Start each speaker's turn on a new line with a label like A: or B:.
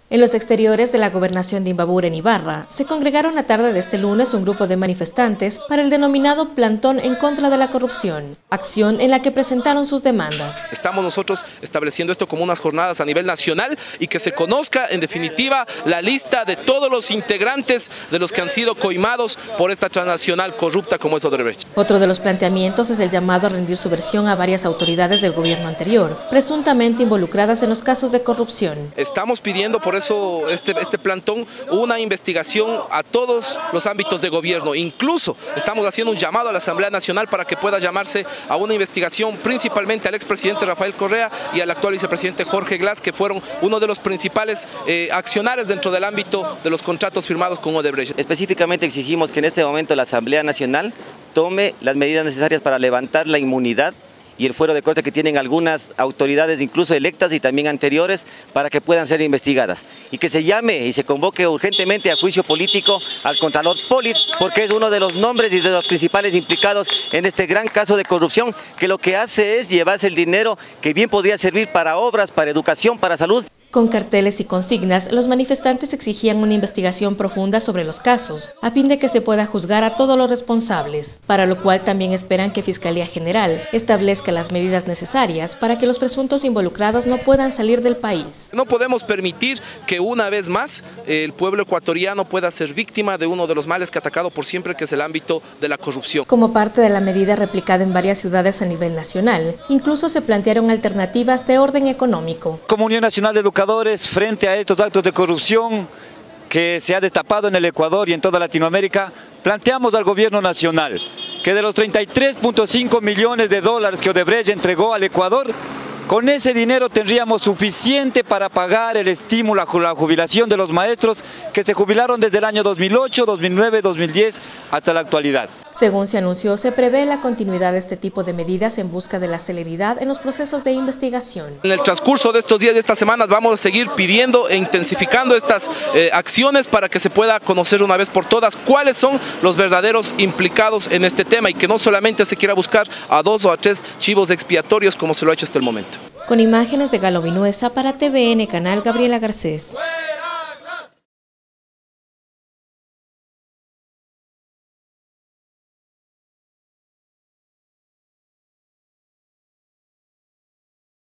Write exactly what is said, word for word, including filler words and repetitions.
A: En los exteriores de la gobernación de Imbabura, en Ibarra, se congregaron la tarde de este lunes un grupo de manifestantes para el denominado Plantón en contra de la corrupción, acción en la que presentaron sus demandas.
B: Estamos nosotros estableciendo esto como unas jornadas a nivel nacional y que se conozca en definitiva la lista de todos los integrantes de los que han sido coimados por esta transnacional corrupta como es Odebrecht.
A: Otro de los planteamientos es el llamado a rendir su versión a varias autoridades del gobierno anterior, presuntamente involucradas en los casos de corrupción.
B: Estamos pidiendo por eso este, este plantón una investigación a todos los ámbitos de gobierno. Incluso estamos haciendo un llamado a la Asamblea Nacional para que pueda llamarse a una investigación principalmente al expresidente Rafael Correa y al actual vicepresidente Jorge Glass, que fueron uno de los principales eh, accionarios dentro del ámbito de los contratos firmados con Odebrecht.
C: Específicamente exigimos que en este momento la Asamblea Nacional tome las medidas necesarias para levantar la inmunidad y el fuero de corte que tienen algunas autoridades, incluso electas y también anteriores, para que puedan ser investigadas. Y que se llame y se convoque urgentemente a juicio político al Contralor Polit, porque es uno de los nombres y de los principales implicados en este gran caso de corrupción, que lo que hace es llevarse el dinero que bien podría servir para obras, para educación, para salud.
A: Con carteles y consignas, los manifestantes exigían una investigación profunda sobre los casos, a fin de que se pueda juzgar a todos los responsables, para lo cual también esperan que Fiscalía General establezca las medidas necesarias para que los presuntos involucrados no puedan salir del país.
B: No podemos permitir que una vez más el pueblo ecuatoriano pueda ser víctima de uno de los males que ha atacado por siempre, que es el ámbito de la corrupción.
A: Como parte de la medida replicada en varias ciudades a nivel nacional, incluso se plantearon alternativas de orden económico.
D: Como Unión Nacional de Educadores, frente a estos actos de corrupción que se ha destapado en el Ecuador y en toda Latinoamérica, planteamos al gobierno nacional que de los treinta y tres punto cinco millones de dólares que Odebrecht entregó al Ecuador, con ese dinero tendríamos suficiente para pagar el estímulo a la jubilación de los maestros que se jubilaron desde el año dos mil ocho, dos mil nueve, dos mil diez hasta la actualidad.
A: Según se anunció, se prevé la continuidad de este tipo de medidas en busca de la celeridad en los procesos de investigación.
B: En el transcurso de estos días, de estas semanas, vamos a seguir pidiendo e intensificando estas eh, acciones para que se pueda conocer una vez por todas cuáles son los verdaderos implicados en este tema y que no solamente se quiera buscar a dos o a tres chivos expiatorios como se lo ha hecho hasta el momento.
A: Con imágenes de Galo Vinuesa para T V N Canal, Gabriela Garcés.